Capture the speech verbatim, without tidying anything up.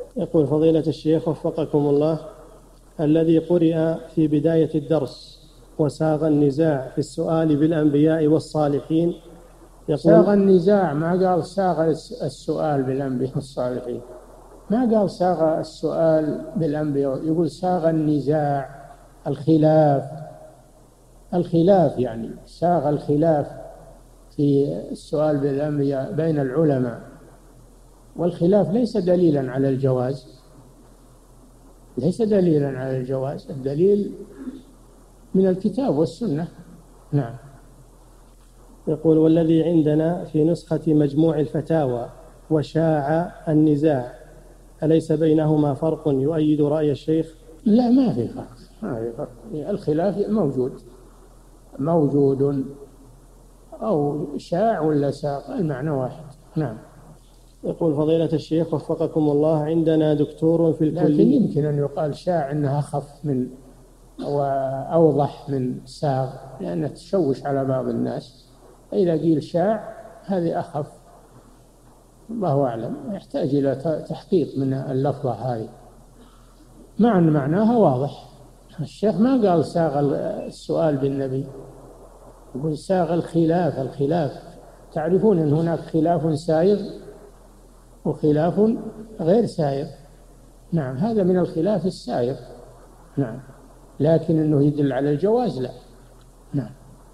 يقول فضيلة الشيخ وفقكم الله: الذي قرئ في بداية الدرس وساغ النزاع في السؤال بالأنبياء والصالحين، يقول ساغ النزاع، ما قال ساغ السؤال بالأنبياء والصالحين، ما قال ساغ السؤال بالأنبياء، يقول ساغ النزاع، الخلاف، الخلاف يعني ساغ الخلاف في السؤال بالأنبياء بين العلماء، والخلاف ليس دليلا على الجواز، ليس دليلا على الجواز، الدليل من الكتاب والسنة. نعم. يقول: والذي عندنا في نسخة مجموع الفتاوى وشاع النزاع، أليس بينهما فرق يؤيد رأي الشيخ؟ لا، ما في فرق، ما في فرق، الخلاف موجود موجود، أو شاع ولا ساق المعنى واحد. نعم. يقول فضيلة الشيخ وفقكم الله: عندنا دكتور في لكن الكلية. يمكن أن يقال شاع أنها أخف من وأوضح من ساغ، لأنها تشوش على بعض الناس، إذا قيل شاع هذه أخف، الله أعلم، يحتاج إلى تحقيق من اللفظة هذه، مع أن معناها واضح. الشيخ ما قال ساغ السؤال بالنبي، يقول ساغ الخلاف، الخلاف تعرفون أن هناك خلاف سائر وخلاف غير سائر. نعم، هذا من الخلاف السائر. نعم، لكن أنه يدل على الجواز لا. نعم.